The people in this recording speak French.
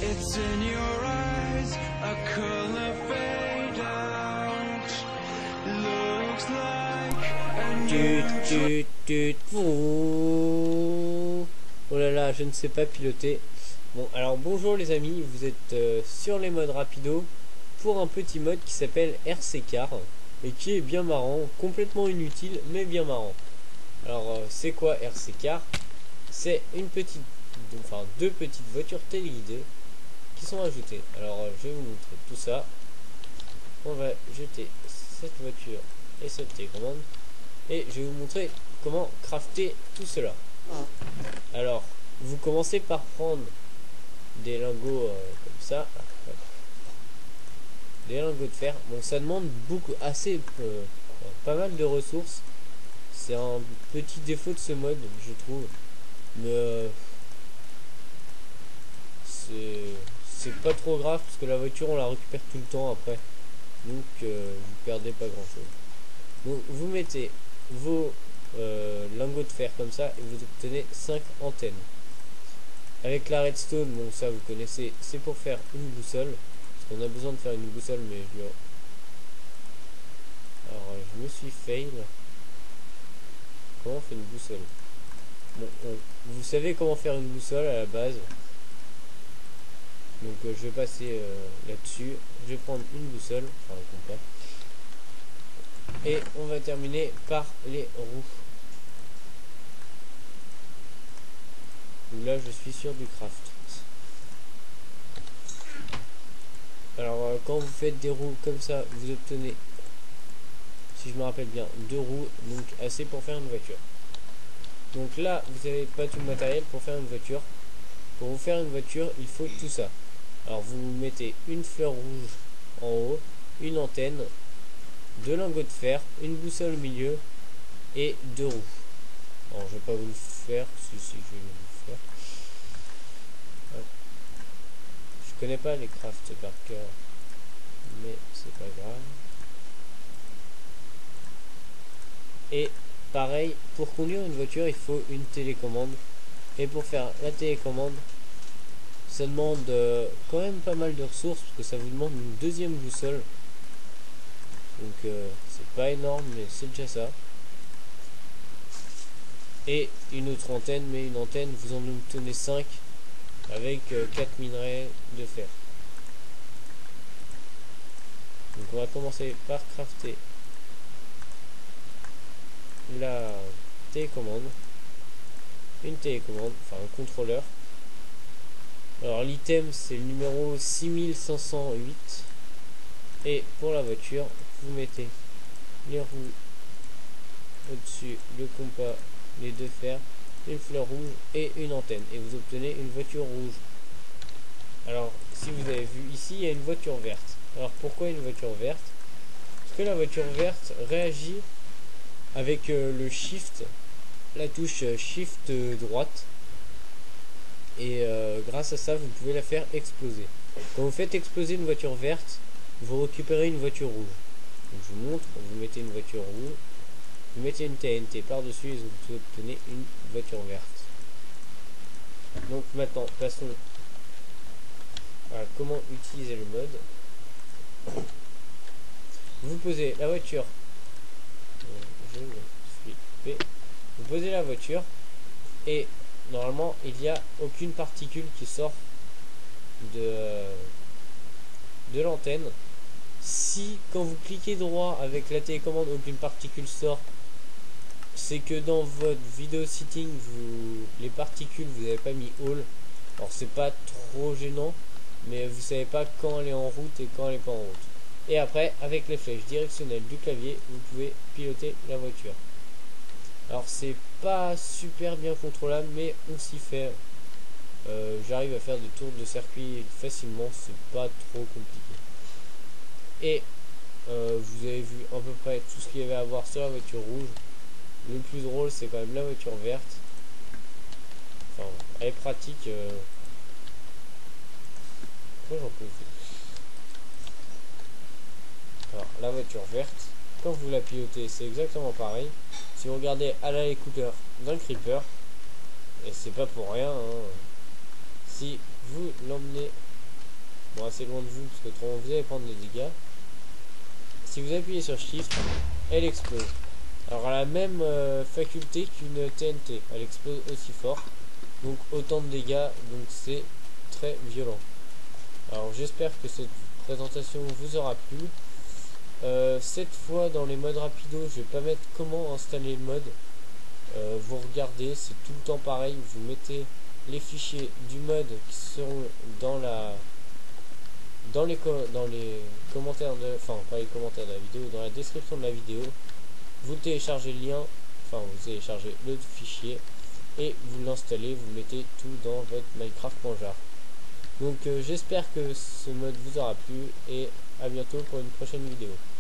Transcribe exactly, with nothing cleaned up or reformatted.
It's in your eyes, a color fade out. Looks like a Tut, new tut, tut. Oh là là, je ne sais pas piloter. Bon, alors bonjour les amis, vous êtes euh, sur les modes rapido pour un petit mode qui s'appelle R C Car et qui est bien marrant, complètement inutile mais bien marrant. Alors euh, c'est quoi R C Car? C'est une petite, enfin deux petites voitures téléguidées qui sont ajoutées. Alors euh, je vais vous montrer tout ça. On va jeter cette voiture et cette télécommande et je vais vous montrer comment crafter tout cela. Alors vous commencez par prendre des lingots euh, comme ça, des lingots de fer. Bon, ça demande beaucoup, assez, euh, pas mal de ressources. C'est un petit défaut de ce mode, je trouve, mais euh, c'est c'est pas trop grave parce que la voiture on la récupère tout le temps après, donc euh, vous perdez pas grand chose. Donc vous mettez vos euh, lingots de fer comme ça et vous obtenez cinq antennes. Avec la redstone, bon ça vous connaissez, c'est pour faire une boussole. Parce qu'on a besoin de faire une boussole, mais je le... Alors je me suis fail. Comment on fait une boussole? Bon, on... vous savez comment faire une boussole à la base. Donc euh, je vais passer euh, là-dessus. Je vais prendre une boussole, enfin un compas. Et on va terminer par les roues. Là je suis sur du craft. Alors euh, quand vous faites des roues comme ça, vous obtenez, si je me rappelle bien, deux roues, donc assez pour faire une voiture. Donc là vous n'avez pas tout le matériel pour faire une voiture. Pour vous faire une voiture il faut tout ça. Alors vous mettez une fleur rouge en haut, une antenne, deux lingots de fer, une boussole au milieu et deux roues. Alors je vais pas vous le faire, si si je vais vous le faire. Hop. Je connais pas les crafts par cœur, mais c'est pas grave. Et pareil, pour conduire une voiture il faut une télécommande, et pour faire la télécommande ça demande euh, quand même pas mal de ressources parce que ça vous demande une deuxième boussole. Donc euh, c'est pas énorme mais c'est déjà ça. Et une autre antenne, mais une antenne vous en obtenez cinq avec euh, quatre minerais de fer. Donc on va commencer par crafter la télécommande, une télécommande, enfin un contrôleur. Alors l'item c'est le numéro six mille cinq cent huit. Et pour la voiture vous mettez les roues au-dessus, le compas, les deux fers, une fleur rouge et une antenne, et vous obtenez une voiture rouge. Alors si vous avez vu ici il y a une voiture verte. Alors pourquoi une voiture verte? Parce que la voiture verte réagit avec euh, le shift, la touche shift euh, droite, et euh, grâce à ça vous pouvez la faire exploser. Quand vous faites exploser une voiture verte, vous récupérez une voiture rouge. Donc je vous montre, vous mettez une voiture rouge, vous mettez une T N T par dessus et vous obtenez une voiture verte. Donc maintenant passons à comment utiliser le mode. Vous posez la voiture, je suis P. Vous posez la voiture et normalement il n'y a aucune particule qui sort de, de l'antenne. Si quand vous cliquez droit avec la télécommande aucune particule sort, c'est que dans votre vidéo setting vous, les particules vous n'avez pas mis all. Alors c'est pas trop gênant, mais vous savez pas quand elle est en route et quand elle est pas en route. Et après avec les flèches directionnelles du clavier vous pouvez piloter la voiture. Alors c'est pas super bien contrôlable mais on s'y fait. euh, J'arrive à faire des tours de circuit facilement, c'est pas trop compliqué. Et euh, vous avez vu à peu près tout ce qu'il y avait à voir sur la voiture rouge. Le plus drôle c'est quand même la voiture verte. Enfin elle est pratique. euh... Pourquoi j'en peux plus? Alors la voiture verte, quand vous la pilotez c'est exactement pareil. Si vous regardez à l'écouteur d'un creeper, et c'est pas pour rien hein, si vous l'emmenez bon, assez loin de vous parce que autrement vous allez prendre des dégâts. Si vous appuyez sur Shift, elle explose. Alors elle a la même euh, faculté qu'une T N T, elle explose aussi fort, donc autant de dégâts, donc c'est très violent. Alors j'espère que cette présentation vous aura plu. Euh, cette fois dans les modes rapido, je vais pas mettre comment installer le mode. Euh, vous regardez, c'est tout le temps pareil, vous mettez les fichiers du mode qui seront dans la dans les dans les commentaires de enfin pas les commentaires de la vidéo, dans la description de la vidéo. Vous téléchargez le lien, enfin vous téléchargez le fichier et vous l'installez, vous mettez tout dans votre Minecraft.jar. Donc euh, j'espère que ce mode vous aura plu et à bientôt pour une prochaine vidéo.